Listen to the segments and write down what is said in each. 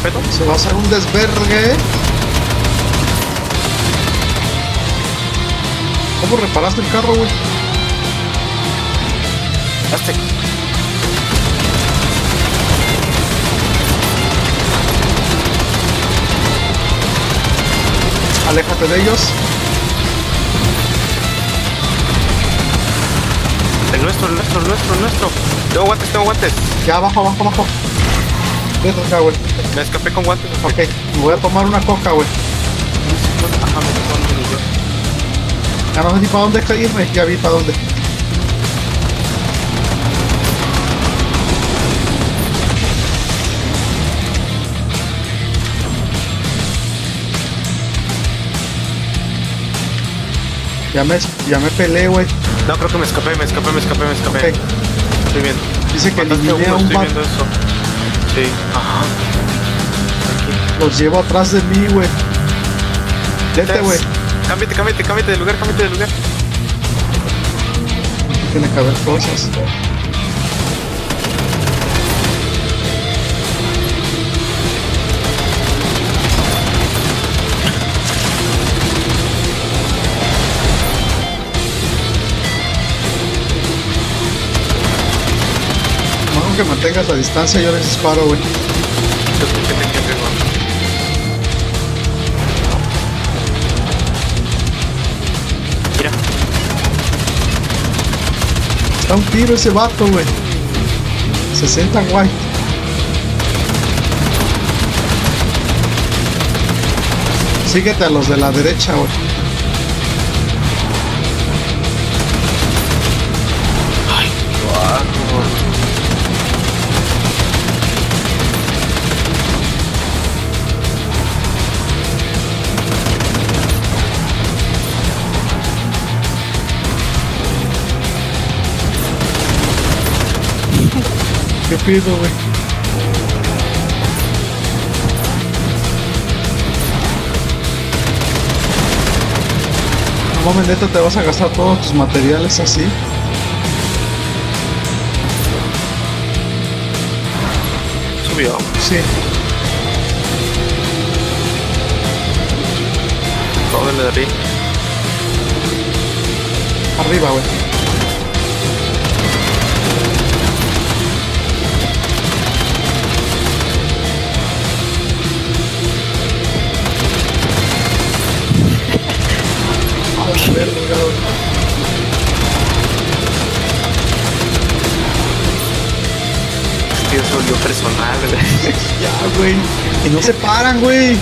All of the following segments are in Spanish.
pedo? Se va a hacer un desvergue. ¿Cómo reparaste el carro, güey? Hazte. Aléjate de ellos. El nuestro. Tengo guantes. Ya, abajo. Vete acá, güey. Me escapé con guantes. Ok, me voy a tomar una coca, güey. Ajá, me tocó un mini yo. Ya no sé ni para dónde irme. Ya vi para dónde. Ya me peleé, güey. No, creo que me escapé. Ok. Estoy bien. Dice que Mataste eliminé a un estoy vato. viendo eso. Sí. Ajá. Los llevo atrás de mí, güey. Vete, güey. Cámbiate de lugar. Tiene que haber cosas. No, que mantengas la distancia, yo les disparo, güey. Yo creo que te quiero. Mira. Está un tiro ese vato, güey. 60 guay. Síguete a los de la derecha, güey. Ay, guau. ¿Qué pido, güey? No mames, neta, te vas a gastar todos tus materiales así. Subió. Sí. Todo le daría. Arriba, güey. A ver, Que eso volvió personal, güey. ya, güey. Y no se paran, güey.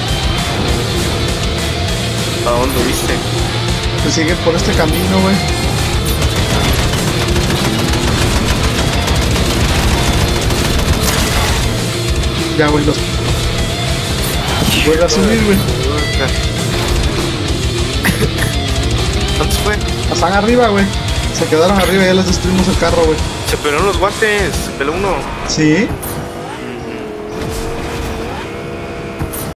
¿A dónde viste? Pues siguen por este camino, güey. Ya, güey, los... Vuelve a subir, güey. ¿Cuántos fue? Están arriba, güey. Se quedaron arriba y ya les destruimos el carro, güey. Se pelaron los guantes. Se peló uno. ¿Sí?